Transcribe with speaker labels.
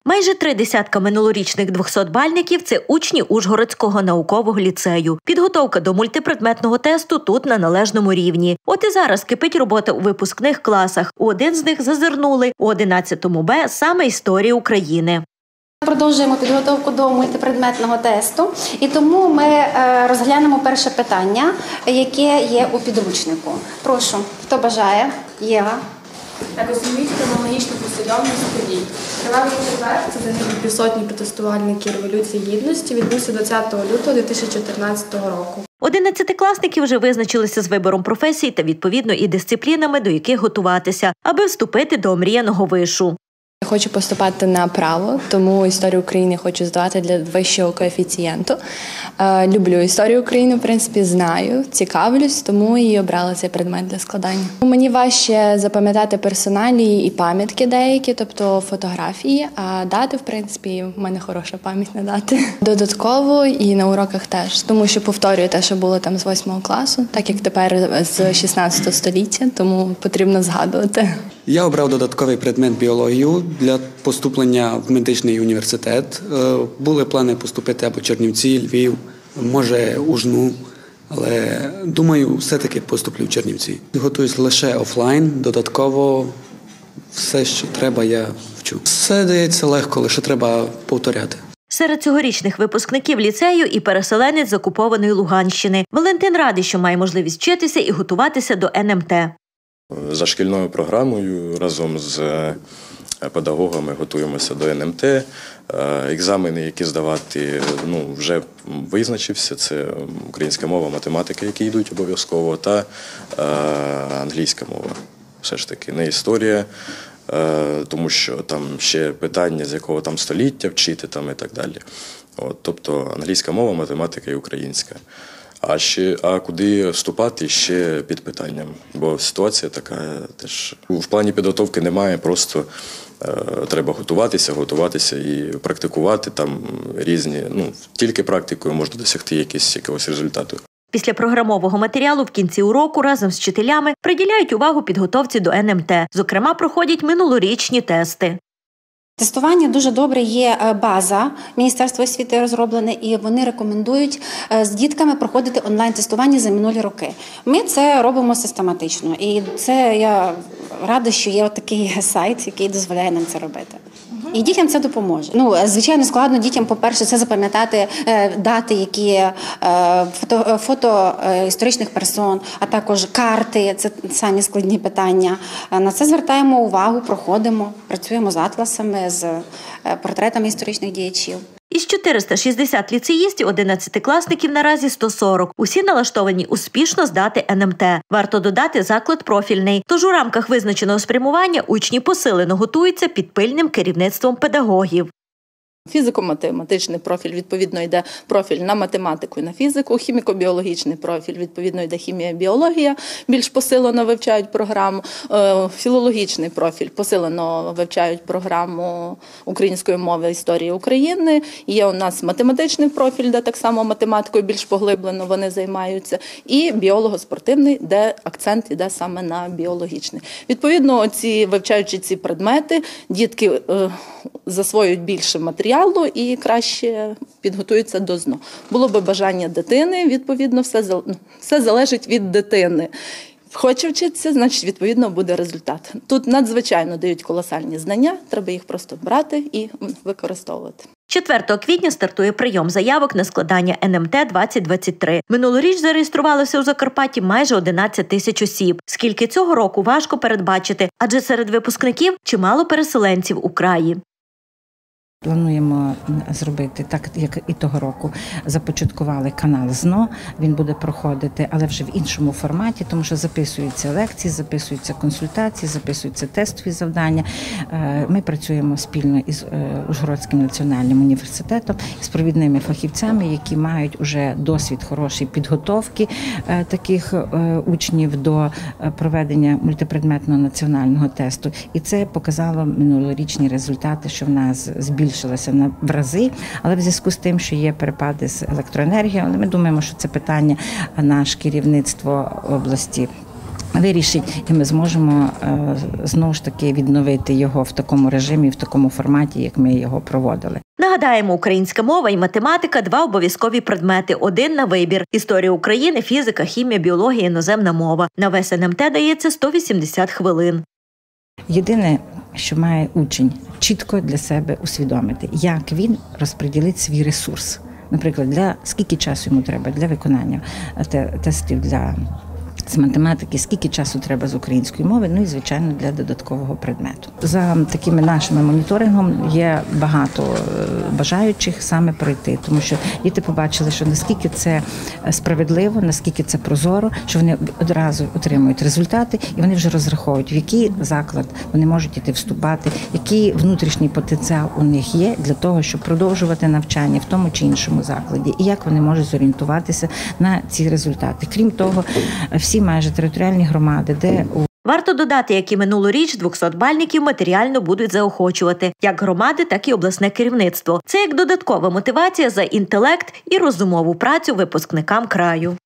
Speaker 1: Майже 30 минулорічних 200-бальників – це учні Ужгородського наукового ліцею. Підготовка до мультипредметного тесту тут на належному рівні. От і зараз кипить робота у випускних класах. У один з них зазирнули, у 11-му Б – саме історія України.
Speaker 2: Продовжуємо підготовку до мультипредметного тесту, і тому ми розглянемо перше питання, яке є у підручнику. Прошу, хто бажає? Єва.
Speaker 3: Так, оцініть хронологічну послідовність подій. Кривавий четвер – це загибель півсотні протестувальників Революції Гідності, відбувся 20 лютого 2014 року.
Speaker 1: 11-класники вже визначилися з вибором професій та, відповідно, і дисциплінами, до яких готуватися, аби вступити до омріяного вишу.
Speaker 4: Я хочу поступати на право, тому історію України хочу здавати для вищого коефіцієнту. Люблю історію України, в принципі, знаю, цікавлюсь, тому і обрала цей предмет для складання. Мені важче запам'ятати персоналії і пам'ятки деякі, тобто фотографії, а дати, в принципі, в мене хороша пам'ять на дати. Додатково і на уроках теж, тому що повторюю те, що було там з 8 класу, так як тепер з 16 століття, тому потрібно згадувати.
Speaker 5: Я обрав додатковий предмет біологію для поступлення в медичний університет. Були плани поступити або Чернівці, Львів, може Ужну, але думаю, все-таки поступлю в Чернівці. Готуюсь лише офлайн, додатково все, що треба, я вчу. Все дається легко, лише треба повторяти.
Speaker 1: Серед цьогорічних випускників ліцею і переселенець з окупованої Луганщини. Валентин радий, що має можливість вчитися і готуватися до НМТ.
Speaker 6: За шкільною програмою разом з педагогами готуємося до НМТ. Екзамени, які здавати, вже визначився. Це українська мова, математика, які йдуть обов'язково, та англійська мова. Все ж таки, не історія, тому що там ще питання, з якого там століття вчити там, і так далі. Тобто англійська мова, математика і українська. А куди вступати, ще під питанням, бо ситуація така теж. В плані підготовки немає, просто треба готуватися і практикувати там різні, тільки практикою можна досягти якогось результату.
Speaker 1: Після програмового матеріалу в кінці уроку разом з вчителями приділяють увагу підготовці до НМТ. Зокрема, проходять минулорічні тести.
Speaker 2: Тестування дуже добре, є база Міністерства освіти розроблене, і вони рекомендують з дітками проходити онлайн-тестування за минулі роки. Ми це робимо систематично, і це я рада, що є такий сайт, який дозволяє нам це робити. І дітям це допоможе. Звичайно, складно дітям, по-перше, це запам'ятати дати, які фото історичних персон, а також карти, це самі складні питання. На це звертаємо увагу, проходимо, працюємо з атласами, з портретами історичних діячів.
Speaker 1: Із 460 ліцеїстів 11-класників наразі 140. Усі налаштовані успішно здати НМТ. Варто додати, заклад профільний. Тож у рамках визначеного спрямування учні посилено готуються під пильним керівництвом педагогів.
Speaker 7: Фізико-математичний профіль, відповідно, йде профіль на математику і на фізику. Хіміко-біологічний профіль, відповідно, йде хімія-біологія, більш посилено вивчають програму. Філологічний профіль, посилено вивчають програму української мови, історії України. Є у нас математичний профіль, де так само математикою більш поглиблено вони займаються. І біолого-спортивний, де акцент йде саме на біологічний. Відповідно, вивчаючи ці предмети, дітки засвоюють більше матеріалу і краще підготуються до ЗНО. Було би бажання дитини, відповідно, все залежить від дитини. Хоче вчитися, значить, відповідно, буде результат. Тут надзвичайно дають колосальні знання, треба їх просто брати і використовувати.
Speaker 1: 4 квітня стартує прийом заявок на складання НМТ-2023. Минулоріч зареєструвалося у Закарпатті майже 11 тисяч осіб. Скільки цього року важко передбачити, адже серед випускників чимало переселенців у краї.
Speaker 8: Плануємо зробити так, як і того року. Започаткували канал ЗНО, він буде проходити, але вже в іншому форматі, тому що записуються лекції, записуються консультації, записуються тестові завдання. Ми працюємо спільно із Ужгородським національним університетом, з провідними фахівцями, які мають уже досвід хорошої підготовки таких учнів до проведення мультипредметного національного тесту. І це показало минулорічні результати, що в нас збільшилося в рази, але в зв'язку з тим, що є перепади з електроенергією, ми думаємо, що це питання наше керівництво області вирішить, і ми зможемо знову ж таки відновити його в такому режимі, в такому форматі, як ми його проводили.
Speaker 1: Нагадаємо, українська мова і математика – 2 обов'язкові предмети, 1 на вибір. Історія України, фізика, хімія, біологія, іноземна мова. На весь НМТ дається 180 хвилин.
Speaker 8: Єдине, що має учень чітко для себе усвідомити, як він розподілить свій ресурс. Наприклад, скільки часу йому треба для виконання тестів з математики, скільки часу треба з української мови, ну і, звичайно, для додаткового предмету. За такими нашими моніторингом є багато бажаючих саме пройти, тому що діти побачили, що наскільки це справедливо, наскільки це прозоро, що вони одразу отримують результати і вони вже розраховують, в який заклад вони можуть іти вступати, який внутрішній потенціал у них є для того, щоб продовжувати навчання в тому чи іншому закладі, і як вони можуть зорієнтуватися на ці результати. Крім того, всі майже територіальні громади, де
Speaker 1: Варто додати, як і минулоріч, 200-бальників матеріально будуть заохочувати як громади, так і обласне керівництво. Це як додаткова мотивація за інтелект і розумову працю випускникам краю.